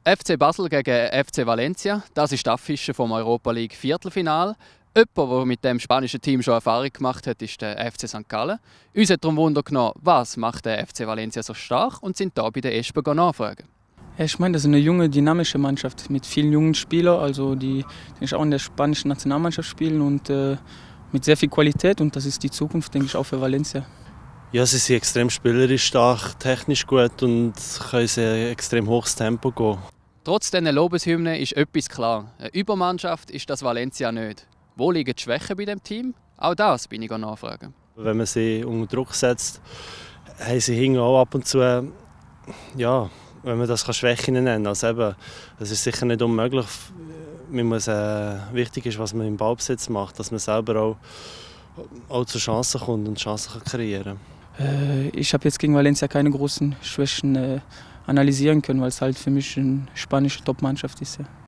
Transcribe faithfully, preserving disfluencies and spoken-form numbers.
F C Basel gegen F C Valencia, das ist die Affische vom Europa League Viertelfinal. Jemand, der mit dem spanischen Team schon Erfahrung gemacht hat, ist der F C Sankt Gallen. Uns hat darum Wunder genommen, was macht der F C Valencia so stark, und sind da bei der Espen nachfragen. Ja, ich meine, das ist eine junge, dynamische Mannschaft mit vielen jungen Spielern, also die, die auch in der spanischen Nationalmannschaft spielen und äh, mit sehr viel Qualität, und das ist die Zukunft, denke ich, auch für Valencia. Ja, sie sind extrem spielerisch stark, technisch gut und können ein extrem hohes Tempo gehen. Trotz dieser Lobeshymnen ist etwas klar: eine Übermannschaft ist das Valencia nicht. Wo liegen die Schwächen bei dem Team? Auch das bin ich nachfragen. Wenn man sie unter Druck setzt, haben sie hinten auch ab und zu, ja, wenn man das Schwächen nennen kann. Also eben, das ist sicher nicht unmöglich. Man muss, äh, wichtig ist, was man im Ballbesitz macht, dass man selber auch, auch zu Chancen kommt und Chancen kann kreieren kann. Äh, ich habe jetzt gegen Valencia keine großen Schwächen äh, analysieren können, weil es halt für mich eine spanische Top-Mannschaft ist. Ja.